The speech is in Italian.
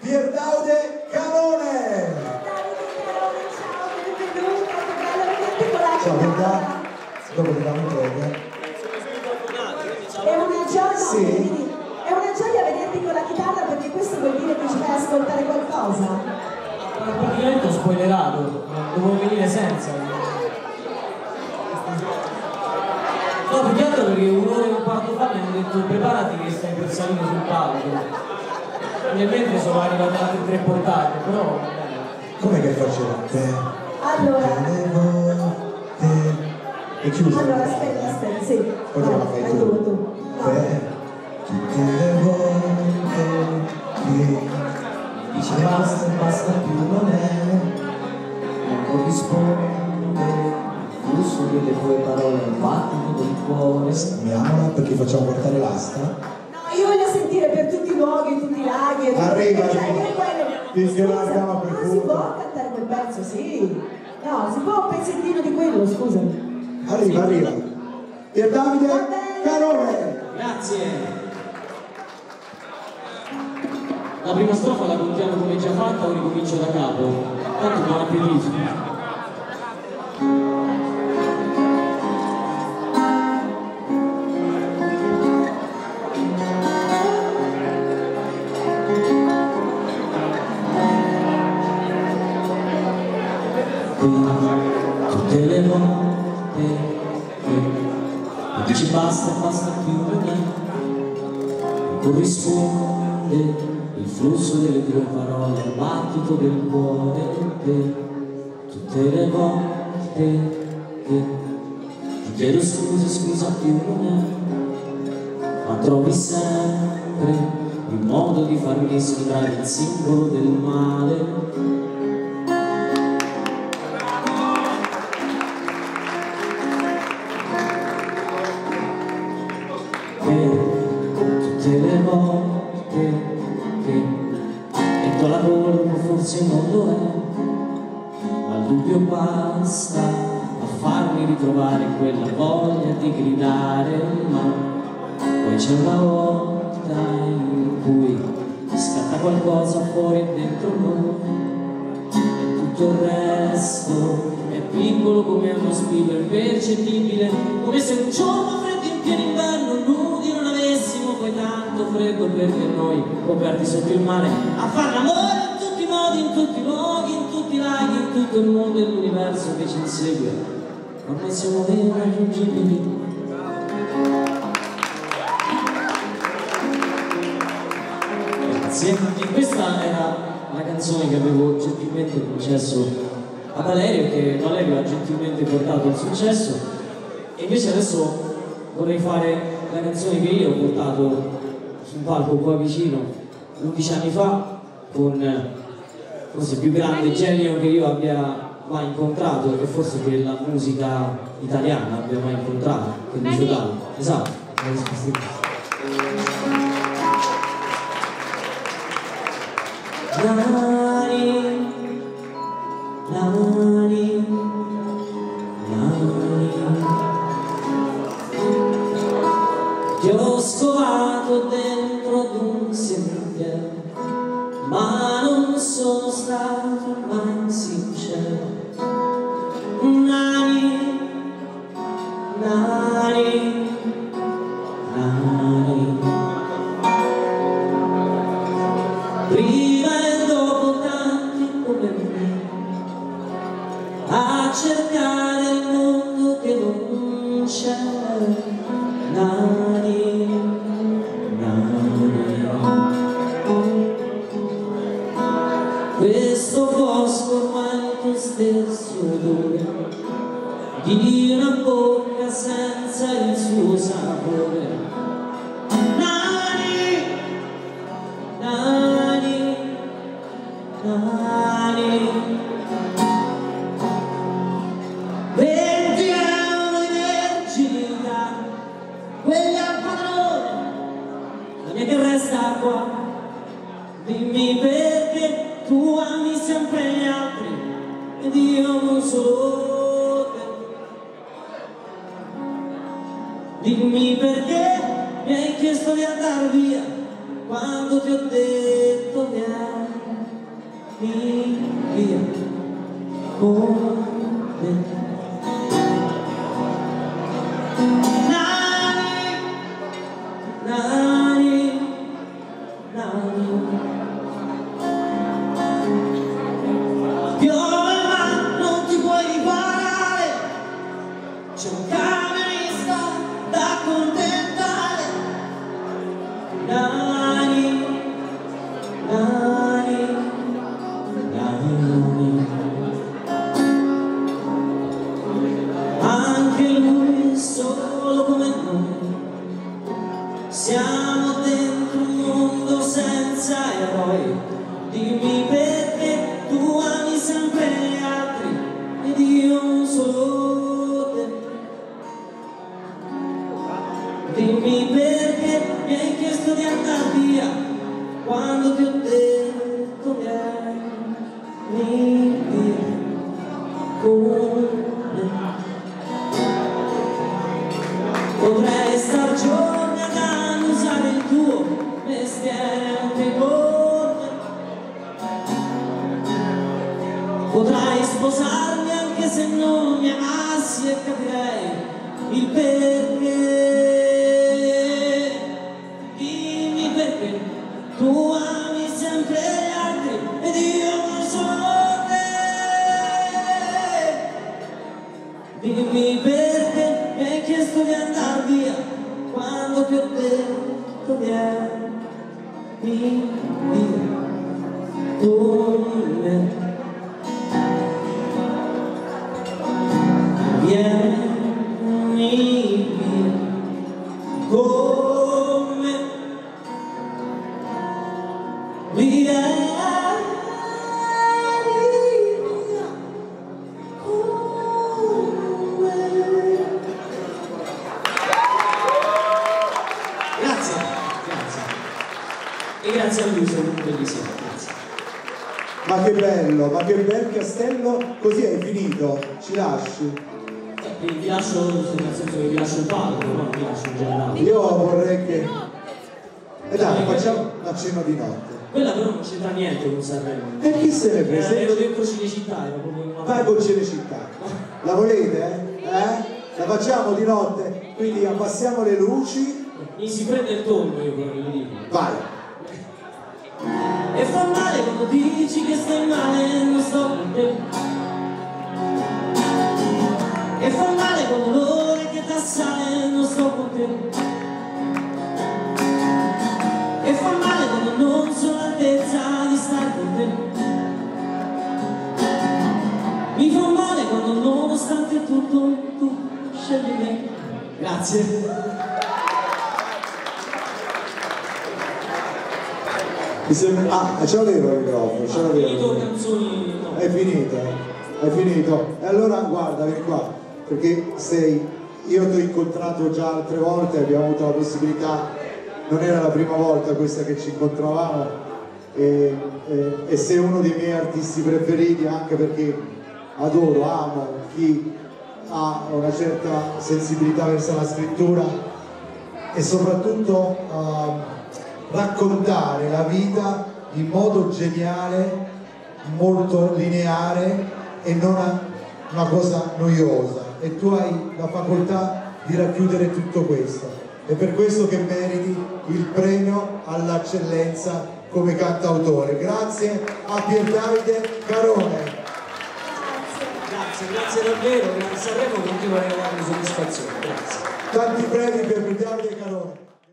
Pierdaude Carone. Ciao, benvenuta, che bello vederti con la Ciao, chitarra. dopo ti danno un È una gioia, Sì. è una gioia vederti con la chitarra, perché questo vuol dire che ci fai ascoltare qualcosa. Praticamente ho spoilerato, dovevo venire senza. No, più che altro perché un'ora e un quarto fa mi hanno detto preparati che stai per salire sul palco. Nel mentre sono arrivate altre 3 portate, però... Com'è che faceva? Allora, È chiuso. allora aspetta, sì. Poi te la fai tu. Tutte le volte che dici basta più non è, non corrisponde il flusso delle tue parole al battito del cuore. Scriviamola perché facciamo portare l'asta. No, io voglio sentire per tutti i luoghi, tutti i laghi. Arriva, Finché non abbiamo per si può cantare quel pezzo, sì. No, si può un pezzettino di quello, scusami. Arriva. E Davide Carone. Grazie! La prima strofa la contiamo come già fatta o ricomincio da capo? Tanto buon appetito! Tutte le volte che dici basta più non è, corrisponde il flusso delle tue parole al battito del cuore. Tutte le volte che ti chiedo scusa più non è, ma trovi sempre il modo di farmi sembrare il simbolo del male. Tutte le volte che metto la colpa forse non lo è, ma il dubbio basta a farmi ritrovare quella voglia di gridare, ma poi c'è una volta in cui scatta qualcosa fuori dentro noi e tutto il resto è piccolo come uno spillo impercettibile, come se un giorno freddo in pieno inverno nudi non avessimo poi tanto freddo, perché noi coperti sotto il mare a fare l'amore in tutti i modi, in tutti i luoghi, in tutti i laghi, in tutto il mondo e l'universo che ci insegue, ma noi siamo irraggiungibili. Grazie. E questa era la canzone che avevo gentilmente concesso a Valerio, che Valerio ha gentilmente portato al successo, e invece adesso vorrei fare la canzone che io ho portato sul palco qua vicino 11 anni fa con forse il più grande genio che io abbia mai incontrato, e forse che la musica italiana abbia mai incontrato, che è Lucio Dalla. Esatto. Ti ho scovato dentro ad un sentiero, ma non sono stato mai sincero. Prima e dopo tanti come me, a cercare il mondo che non c'è. Questo bosco ormai è il tuo stesso odore, di una bocca senza il suo sapore. Nani, 20 euro di verginità, quelli al padrone, la mia che resta qua. Dimmi perché tu ami sempre gli altri ed io non solo te. Dimmi perché mi hai chiesto di andare via quando ti ho detto vieni. via con me. Nani, nani, piove ma non ti puoi riparare, c'è un camionista da accontentare. Nani, nani, nani, anche lui è solo come noi. Siamo dentro un mondo senza eroi. Dimmi perché tu ami sempre gli altri ed io solo te. Dimmi perché mi hai chiesto di andare via quando ti ho detto vieni via con me. Potrei star giorni ad usare il tuo mestiere anche con me. Potrai sposarmi anche se non mi amassi e capirei il perché. Dimmi perché tu ami sempre gli altri ed io solo te. Dimmi perché mi hai chiesto di andare via quando ti ho detto vieni via con me. Vieni via con me. Vieni via con me. Grazie, grazie. E grazie a lui, sono bellissimo, grazie. Ma che bello, ma che bel castello. Così hai finito, ci lasci? Vi lascio, nel senso che vi lascio il palco, no? Vi lascio in generale. Io vorrei che... dai, facciamo una cena di notte. Quella però non c'entra niente con Sanremo. E chi se ne frega? Ero dentro Cinecittà, ero proprio una... Vai con Cinecittà. La volete? La facciamo di notte? Quindi abbassiamo le luci. Mi si prende il tono, io quello che vi dico. Vai. E fa male quando dici che stai male e non sto con te. E fa male quando l'ore che t'assale e non sto con te. E fa male quando non sono all'altezza di stare con te. Mi fa male quando nonostante tutto tu scegli me. Grazie. Ce l'avevo il microfono, ce l'avevo. Finito canzoni, no. È finito, è finito. E allora guarda, vieni qua, perché io ti ho incontrato già altre volte, abbiamo avuto la possibilità, non era la prima volta questa che ci incontravamo, e sei uno dei miei artisti preferiti, anche perché adoro, amo chi ha una certa sensibilità verso la scrittura e soprattutto raccontare la vita in modo geniale, molto lineare e non una cosa noiosa, e tu hai la facoltà di racchiudere tutto questo. È per questo che meriti il premio all'eccellenza come cantautore. Grazie a Pierdavide Carone. Grazie davvero, grazie a Sanremo continua a regalarmi soddisfazione, grazie. Tanti premi per Pierdavide Carone.